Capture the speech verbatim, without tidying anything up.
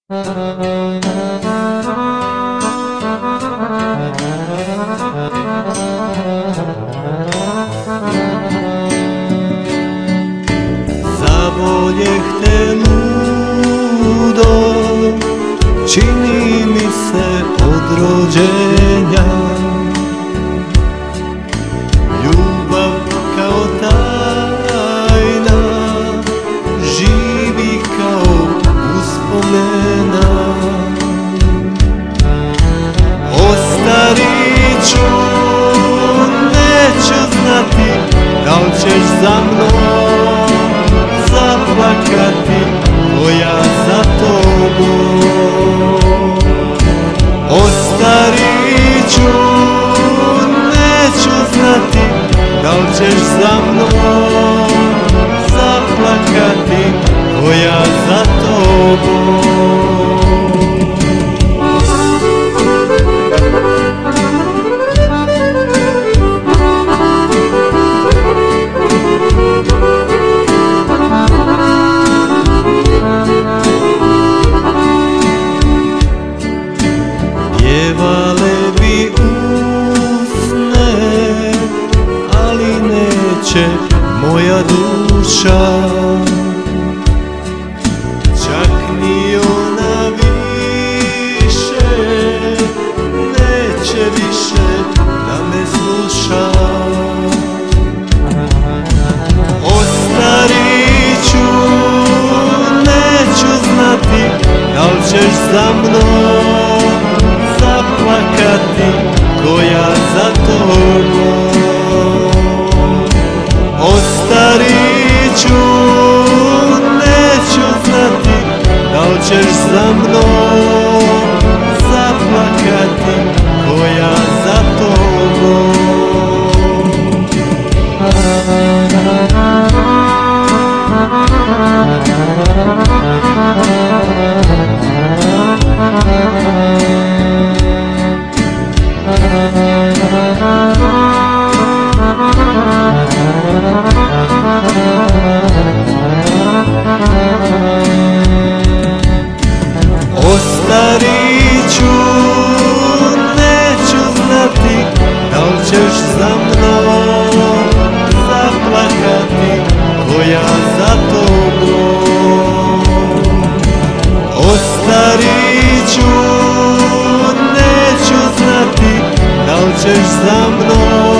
Zavoljeh te ludo, čini mi se od rođenja. Ljubav kao tajna, živi kao uspomena. Ostarit ću, neću znati da li ćeš za mnom zaplakati, ko ja za tobom. Ostarit ću, neću znati da li ćeš za mnom zaplakati, ko ja za tobom. Pjevale bi usne, ali neće moja duša. Čak ni ona više, neće više da me sluša. Ostarit ću, neću znati da li ćeš za mnom zaplakati, ko ja za tobom. Ostarit ću, neću znati da li ćeš za mnom zaplakati, ko ja za tobom. Ostarit ću, neću znati da li ćeš za mnom zaplakati, ko ja za tobom. Ostarit ću, neću znati da li ćeš za mnom